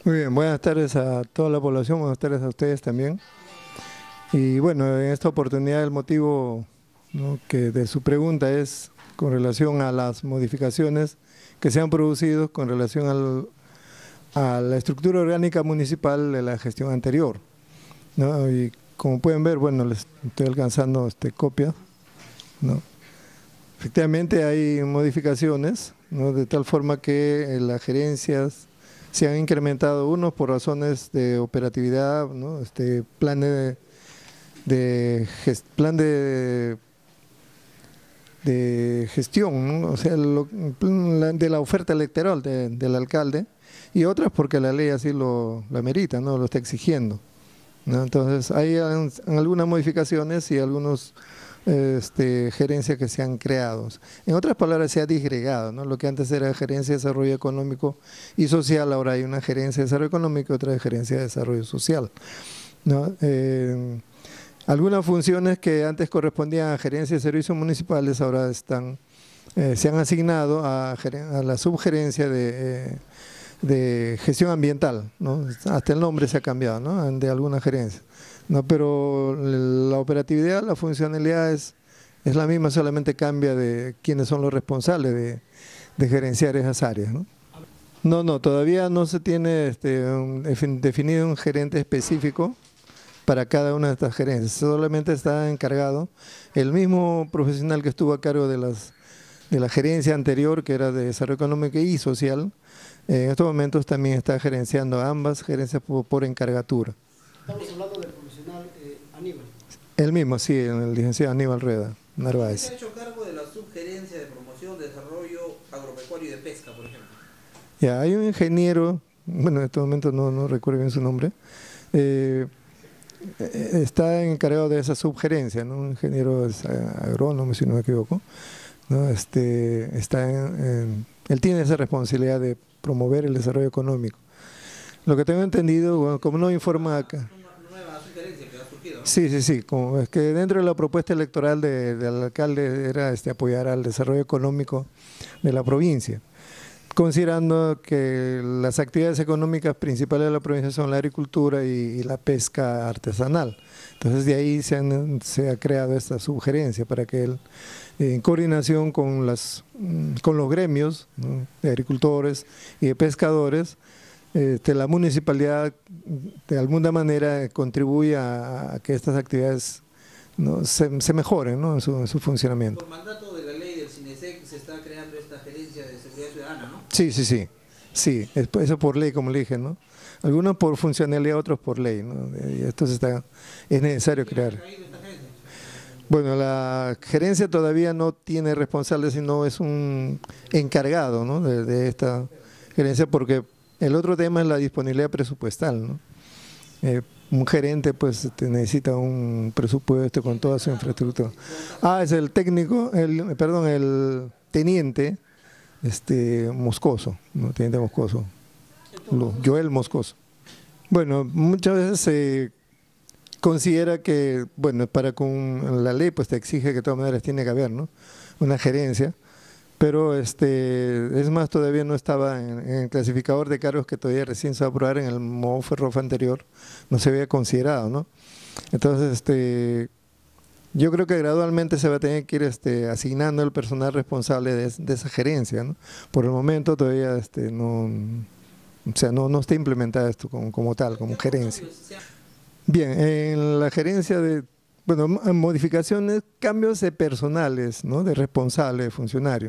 Muy bien, buenas tardes a toda la población, buenas tardes a ustedes también. Y bueno, en esta oportunidad el motivo, ¿no?, que de su pregunta es con relación a las modificaciones que se han producido con relación a la estructura orgánica municipal de la gestión anterior, ¿no? Y como pueden ver, bueno, les estoy alcanzando copia, ¿no? Efectivamente hay modificaciones, ¿no?, de tal forma que las gerencias se han incrementado, unos por razones de operatividad, ¿no?, plan de gestión, ¿no?, o sea, de la oferta electoral del alcalde, y otras porque la ley así lo amerita, ¿no?, lo está exigiendo, ¿no? Entonces hay algunas modificaciones y algunos gerencias que se han creado. En otras palabras, se ha disgregado, ¿no? Lo que antes era Gerencia de Desarrollo Económico y Social, ahora hay una Gerencia de Desarrollo Económico y otra Gerencia de Desarrollo Social, ¿no? Algunas funciones que antes correspondían a Gerencias de Servicios Municipales ahora se han asignado a la subgerencia de Gestión Ambiental, ¿no? Hasta el nombre se ha cambiado, ¿no?, de alguna gerencia, ¿no? Pero la operatividad, la funcionalidad es la misma, solamente cambia de quiénes son los responsables de gerenciar esas áreas, ¿no? No, todavía no se tiene definido un gerente específico para cada una de estas gerencias, solamente está encargado el mismo profesional que estuvo a cargo de la gerencia anterior, que era de Desarrollo Económico y Social. En estos momentos también está gerenciando ambas gerencias por encargatura. Estamos hablando del profesional Aníbal. El mismo, sí, el licenciado Aníbal Rueda Narváez. ¿Se ha hecho cargo de la subgerencia de promoción, desarrollo agropecuario y de pesca, por ejemplo? Ya, hay un ingeniero, bueno, en este momento no recuerdo bien su nombre, está encargado de esa subgerencia, ¿no? Un ingeniero agrónomo, si no me equivoco, ¿no? Él tiene esa responsabilidad de promover el desarrollo económico. Lo que tengo entendido, bueno, como no informa acá. Una nueva sugerencia que ha surgido, ¿no? Sí, como es que dentro de la propuesta electoral del alcalde era apoyar al desarrollo económico de la provincia, considerando que las actividades económicas principales de la provincia son la agricultura y la pesca artesanal. Entonces de ahí se ha creado esta sugerencia para que él, en coordinación con los gremios, ¿no?, de agricultores y de pescadores, la municipalidad de alguna manera contribuya a que estas actividades, ¿no?, se mejoren, ¿no?, en su funcionamiento. Por mandato de la ley del CINESEC se está creando esta gerencia de seguridad ciudadana, ¿no? Sí, eso por ley, como le dije, ¿no? Algunos por funcionalidad, otros por ley, ¿no? Y esto es necesario crear. Bueno, la gerencia todavía no tiene responsable, sino es un encargado, ¿no?, de esta gerencia, porque el otro tema es la disponibilidad presupuestal, ¿no? Un gerente pues necesita un presupuesto con toda su infraestructura. Es el técnico, el teniente Moscoso, ¿no? Teniente Moscoso, Joel Moscoso. Bueno, muchas veces se considera que, bueno, con la ley pues te exige que de todas maneras tiene que haber, ¿no?, una gerencia, pero es más, todavía no estaba en el clasificador de cargos, que todavía recién se va a aprobar. En el MOFERROF anterior no se había considerado, ¿no? Entonces yo creo que gradualmente se va a tener que ir asignando el personal responsable de esa gerencia, ¿no? Por el momento todavía no está implementada esto como tal, como gerencia. Bien, en la gerencia modificaciones, cambios de personales, ¿no?, de responsable, de funcionario.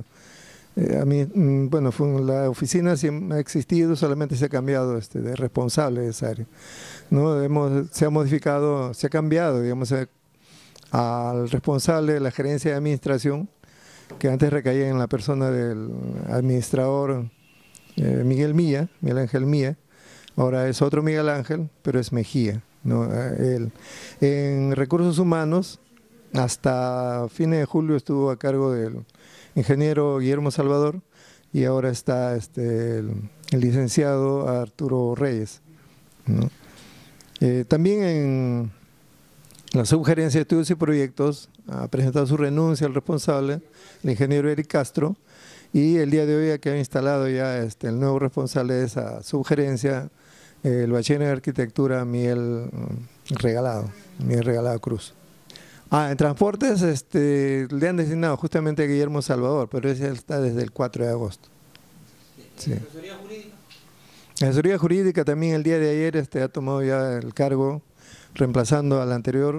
La oficina siempre ha existido, solamente se ha cambiado de responsable de esa área, ¿no? Se ha modificado, se ha cambiado, digamos, al responsable de la gerencia de administración, que antes recaía en la persona del administrador Miguel Ángel Mía. Ahora es otro Miguel Ángel, pero es Mejía, ¿no? En recursos humanos, hasta fines de julio estuvo a cargo del ingeniero Guillermo Salvador, y ahora está el licenciado Arturo Reyes, ¿no? También en la subgerencia de estudios y proyectos ha presentado su renuncia al responsable, el ingeniero Eric Castro, y el día de hoy ha quedado instalado ya el nuevo responsable de esa subgerencia, el bachiller en arquitectura Miguel Regalado Cruz. En transportes le han designado justamente a Guillermo Salvador, pero ese está desde el 4 de agosto. Sí. ¿Asesoría jurídica? La asesoría jurídica también el día de ayer ha tomado ya el cargo, reemplazando a la anterior,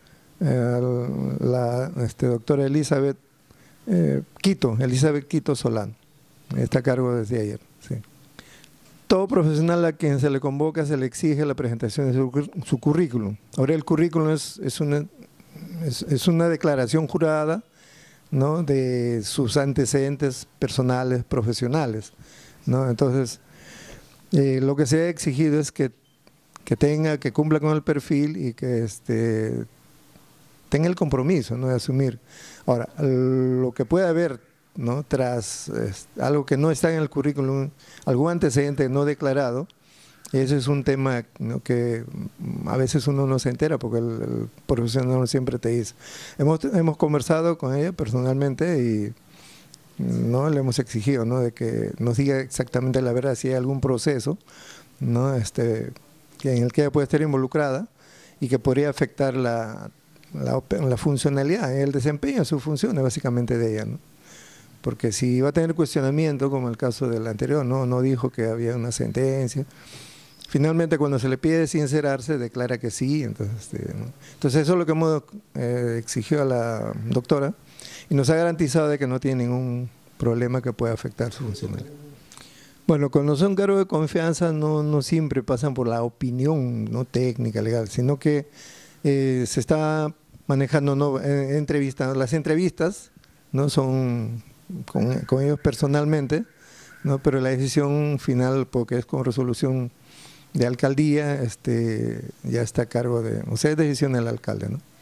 la doctora Elizabeth Quito Solán. Está a cargo desde ayer. Sí. Todo profesional a quien se le convoca se le exige la presentación de su currículum. Ahora el currículum es una declaración jurada, ¿no?, de sus antecedentes personales, profesionales, ¿no? Entonces, lo que se ha exigido es que cumpla con el perfil y que tenga el compromiso, ¿no?, de asumir. Ahora, lo que puede haber, ¿no?, tras algo que no está en el currículum, algún antecedente no declarado, ese es un tema, ¿no?, que a veces uno no se entera porque el profesional siempre te dice. Hemos conversado con ella personalmente y no le hemos exigido, ¿no?, de que nos diga exactamente la verdad, si hay algún proceso, ¿no?, en el que ella puede estar involucrada y que podría afectar la funcionalidad, el desempeño de sus funciones básicamente de ella, ¿no? Porque si va a tener cuestionamiento, como el caso del anterior, no dijo que había una sentencia. Finalmente, cuando se le pide sincerarse, declara que sí. Entonces eso es lo que hemos exigido a la doctora y nos ha garantizado de que no tiene ningún problema que pueda afectar su funcionalidad. Bueno, cuando son cargos de confianza no siempre pasan por la opinión, no técnica, legal, sino que se está manejando, ¿no?, entrevistas. Las entrevistas no son con ellos personalmente, ¿no?, pero la decisión final, porque es con resolución de alcaldía, ya está a cargo de, o sea, es decisión del alcalde, ¿no?